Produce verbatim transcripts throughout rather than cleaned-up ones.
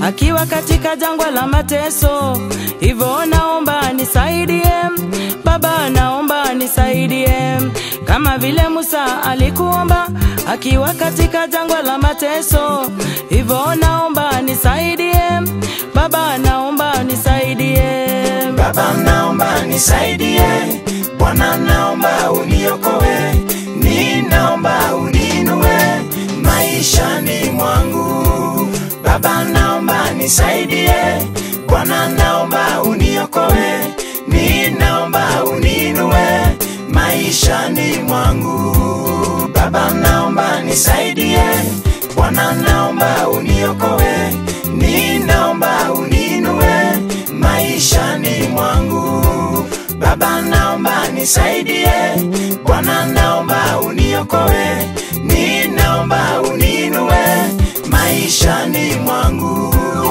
akiwa katika jangwa la mateso. Hivyo naomba nisaidie Baba, naomba nisaidie kama vile Musa alikuomba akiwa katika jangwa la mateso. Hivyo naomba nisaidie Baba, naomba nisaidie. Baba naomba nisaidie, Bwana naomba uniokoe, ninaomba uninue maishani mwangu. Baba naomba nisaidie, Bwana naomba uniokoe, ninaomba uninue maishani mwangu. Baba naomba nisaidie, Bwana naomba uniokoe, ninaomba uninue maishani mwangu. Baba naomba nisaidie, Bwana naomba uniokoe, ninaomba uninue maishani mwangu.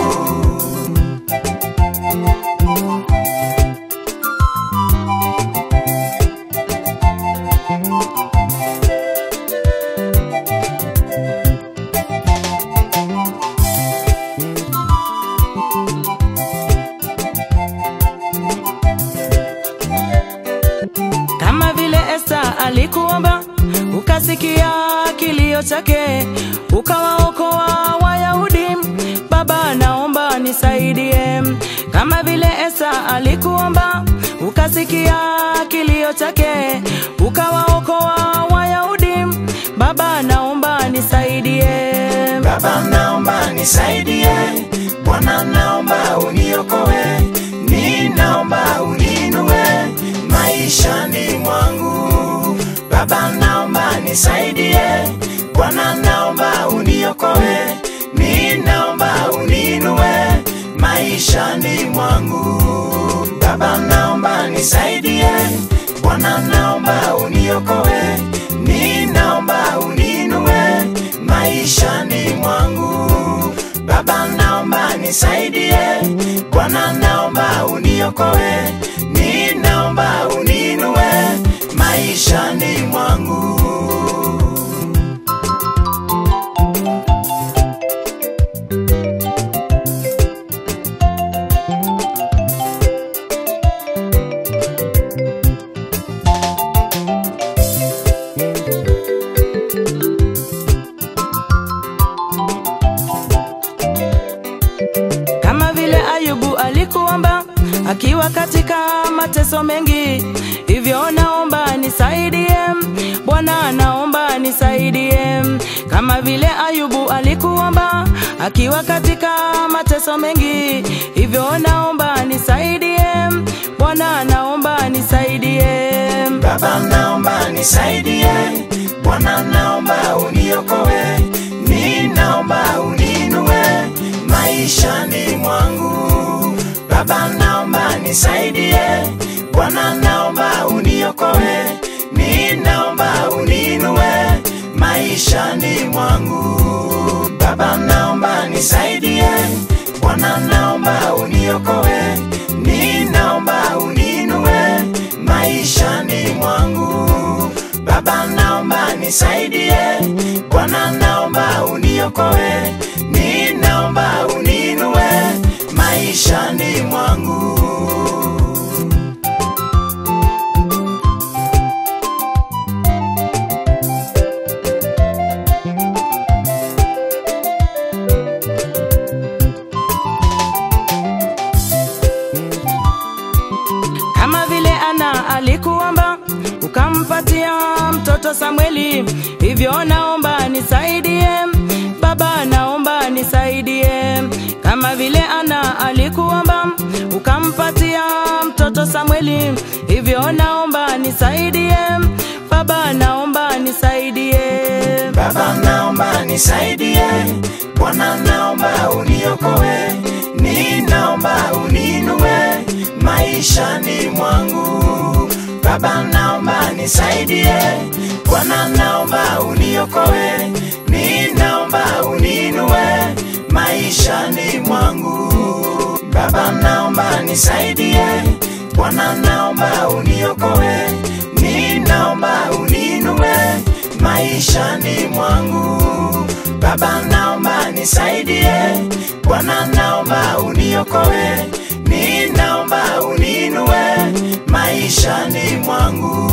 Kama vile Esta alikuomba, ukasikia kilio chake, ukawaokoa Wayahudi. Baba naomba nisaidie. Kama vile Esta alikuomba, ukasikia kilio chake, ukawaokoa Wayahudi. Baba naomba nisaidie. Baba naomba nisaidie, Bwana naomba uniokoe, ninaomba uninue maishani mwangu. Baba naomba nisaidie, Bwana naomba uniokoe, ninaomba uninue maishani mwangu. Baba naomba nisaidie, Bwana naomba uniokoe, ninaomba uninue maishani mwangu. Baba naomba nisaidie, Bwana naomba uniokoe, ninaomba uninue maishani mwangu. Kama vile Ayubu alikuomba akiwa katika mateso mengi, hivyo naomba nisaidie Bwana, naomba nisaidie. Kama vile Ayubu alikuomba akiwa katika mateso mengi, hivyo naomba nisaidie Bwana, naomba nisaidie. Baba naomba nisaidie, Bwana naomba uniokoe, ninaomba uninue maishani mwangu. Baba naomba nisaidie, Bwana naomba uniokoe, ninaomba uninue maishani mwangu. Baba naomba nisaidie, Bwana naomba uniokoe, ninaomba uninue maishani mwangu. Baba naomba nisaidie, Bwana naomba uniokoe, ninaomba uninue maishani mwangu. Kama vile Ana alikuomba, ukampatia mtoto Samueli, hivyo naomba nisaidie Baba, naomba nisaidie. Kama vile Ana alikuomba, ukampatia mtoto Samueli, hivyo naomba nisaidie Baba, naomba nisaidie. Baba naomba nisaidie, Bwana naomba uniokoe, ninaomba uninue maishani mwangu. Baba naomba nisaidie, Bwana naomba uniokoe, ninaomba uninue maishani mwangu. Baba naomba nisaidie, Bwana naomba uniokoe, ninaomba uninue maishani mwangu. Baba naomba nisaidie, Bwana naomba uniokoe, ninaomba uninue maishani mwangu.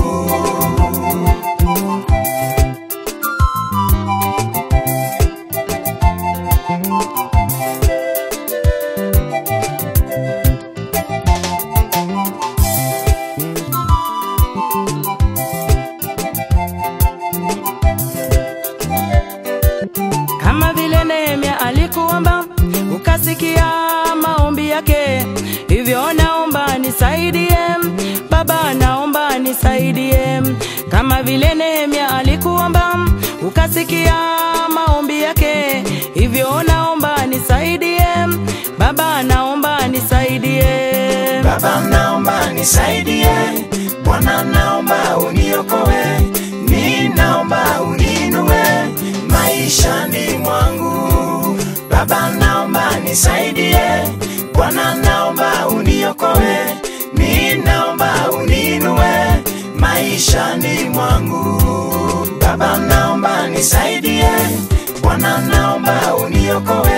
Kama vile Nehemia alikuomba ukasikia maombi yake, hivyo naomba nisaidie, Baba naomba nisaidie. Kama vile Nehemia alikuomba ukasikia maombi yake, hivyo naomba nisaidie, Baba naomba nisaidie. Baba naomba nisaidie, Bwana naomba uniokoe, ninaomba uninue maishani mwangu. Baba naomba nisaidie, Bwana naomba uniokoe, ninaomba uninue maishani mwangu. Baba naomba nisaidie, Bwana naomba uniokoe,